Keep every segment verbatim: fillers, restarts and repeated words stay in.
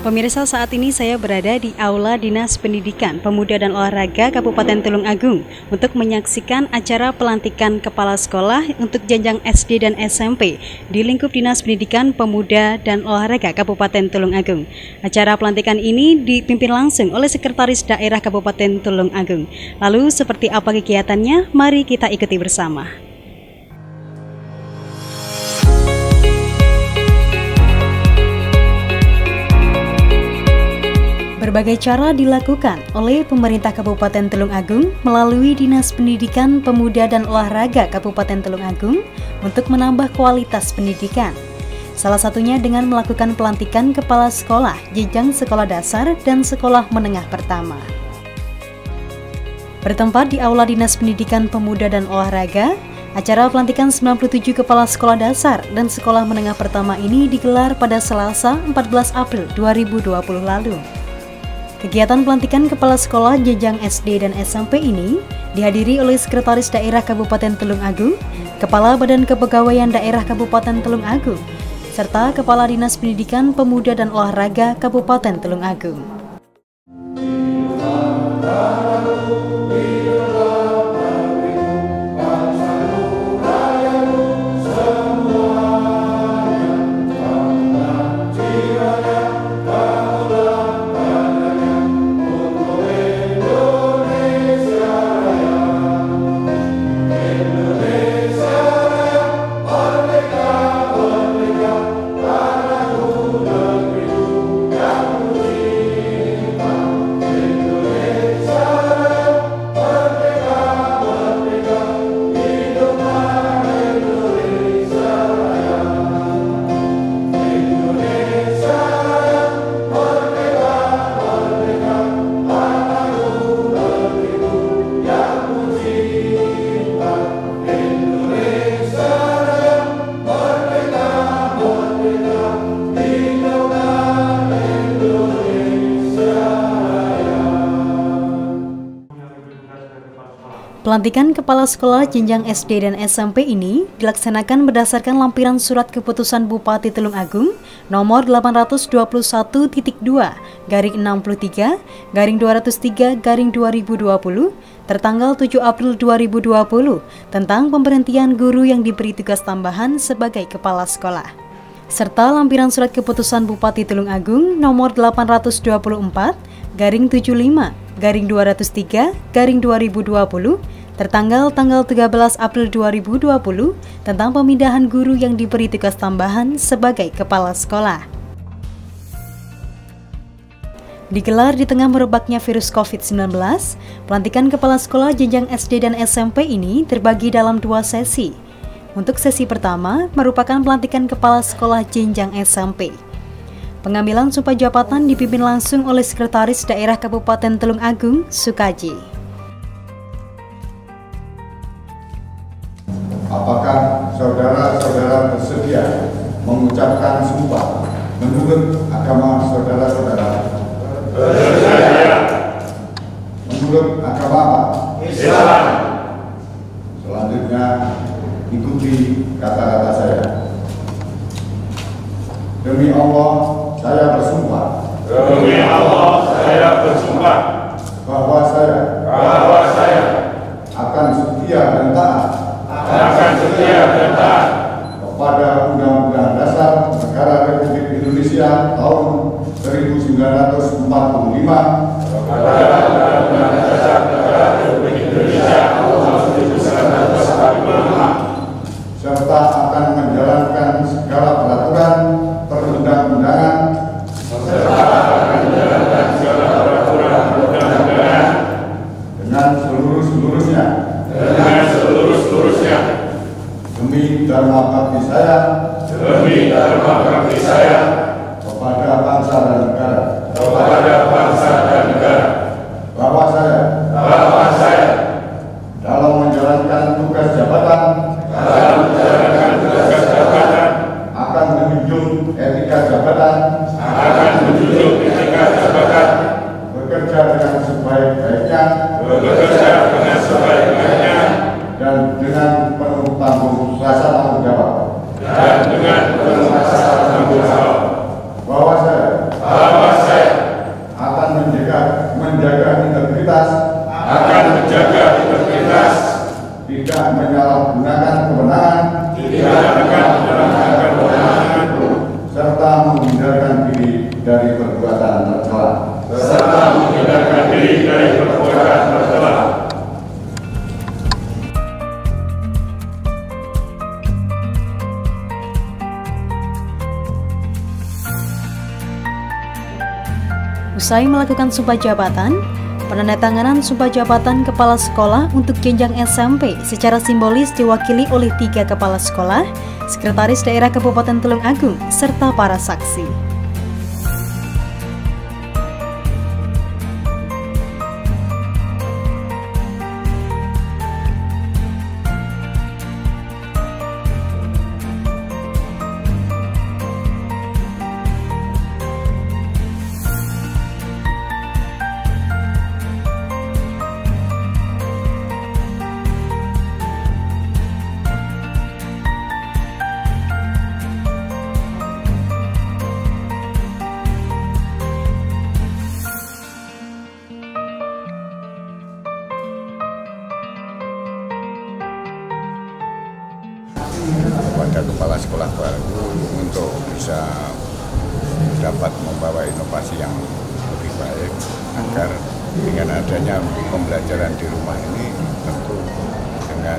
Pemirsa, saat ini saya berada di Aula Dinas Pendidikan, Pemuda dan Olahraga Kabupaten Tulungagung untuk menyaksikan acara pelantikan kepala sekolah untuk jenjang S D dan S M P di lingkup Dinas Pendidikan, Pemuda dan Olahraga Kabupaten Tulungagung. Acara pelantikan ini dipimpin langsung oleh Sekretaris Daerah Kabupaten Tulungagung. Lalu seperti apa kegiatannya? Mari kita ikuti bersama. Berbagai cara dilakukan oleh pemerintah Kabupaten Tulungagung melalui Dinas Pendidikan, Pemuda dan Olahraga Kabupaten Tulungagung untuk menambah kualitas pendidikan. Salah satunya dengan melakukan pelantikan kepala sekolah jenjang sekolah dasar dan sekolah menengah pertama. Bertempat di Aula Dinas Pendidikan, Pemuda dan Olahraga, acara pelantikan sembilan puluh tujuh kepala sekolah dasar dan sekolah menengah pertama ini digelar pada Selasa empat belas April dua ribu dua puluh lalu. Kegiatan pelantikan kepala sekolah jenjang S D dan S M P ini dihadiri oleh Sekretaris Daerah Kabupaten Tulungagung, Kepala Badan Kepegawaian Daerah Kabupaten Tulungagung, serta Kepala Dinas Pendidikan, Pemuda dan Olahraga Kabupaten Tulungagung. Pelantikan kepala sekolah jenjang S D dan S M P ini dilaksanakan berdasarkan lampiran surat keputusan Bupati Tulungagung nomor delapan ratus dua puluh satu titik dua garing enam puluh tiga garing dua ratus tiga garing dua ribu dua puluh tertanggal tujuh April dua ribu dua puluh tentang pemberhentian guru yang diberi tugas tambahan sebagai kepala sekolah, serta lampiran surat keputusan Bupati Tulungagung nomor delapan ratus dua puluh empat garing tujuh puluh lima garing dua ratus tiga garing dua ribu dua puluh tertanggal tanggal tiga belas April dua ribu dua puluh tentang pemindahan guru yang diberi tugas tambahan sebagai kepala sekolah. Digelar di tengah merebaknya virus COVID sembilan belas, pelantikan kepala sekolah jenjang S D dan S M P ini terbagi dalam dua sesi. Untuk sesi pertama merupakan pelantikan kepala sekolah jenjang S M P. Pengambilan sumpah jabatan dipimpin langsung oleh Sekretaris Daerah Kabupaten Tulungagung, Sukaji. Apakah saudara-saudara bersedia mengucapkan sumpah menurut agama saudara-saudara? Bersedia. Menurut agama apa? Islam. Selanjutnya ikuti kata-kata saya. Demi Allah, saya bersumpah. Demi Allah, saya bersumpah bahwa saya bahwa saya akan setia dan taat akan setia dan taat kepada Undang-Undang Dasar Negara Republik Indonesia tahun seribu sembilan ratus empat puluh lima, kepada Undang-Undang Dasar Negara Republik Indonesia tahun seribu sembilan ratus empat puluh lima, serta akan menjalankan segala peraturan perundang-undangan serta akan menjalankan segala peraturan perundang-undangan dengan seluruh-seluruhnya dengan seluruh-seluruhnya demi dharma bakti saya demi dharma bakti saya kepada bangsa dan negara kepada bangsa dan negara Usai melakukan sumpah jabatan, penandatanganan sumpah jabatan kepala sekolah untuk jenjang S M P secara simbolis diwakili oleh tiga kepala sekolah, Sekretaris Daerah Kabupaten Tulung Agung, serta para saksi. Kepada kepala sekolah baru untuk bisa dapat membawa inovasi yang lebih baik agar dengan adanya pembelajaran di rumah ini tentu dengan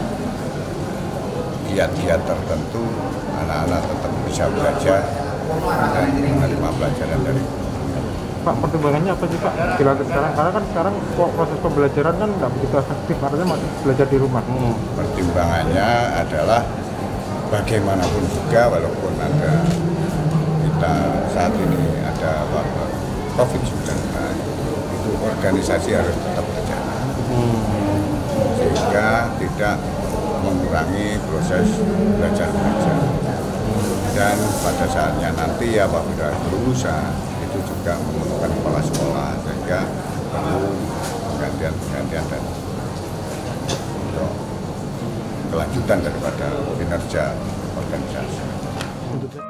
giat-giat tertentu anak-anak tetap bisa belajar dan menerima pelajaran dari Pak, pertimbangannya apa sih Pak? Bila sekarang, karena kan sekarang proses pembelajaran kan nggak begitu efektif, artinya masih belajar di rumah. Hmm. Pertimbangannya adalah bagaimanapun juga walaupun ada kita saat ini ada wabah covid sembilan belas, itu organisasi harus tetap berjalan. Hmm. Sehingga tidak mengurangi proses belajar mengajar. Dan pada saatnya nanti ya apabila berusaha itu juga memerlukan kepala sekolah sehingga perlu penggantian-penggantian dan untuk kelanjutan daripada kinerja organisasi.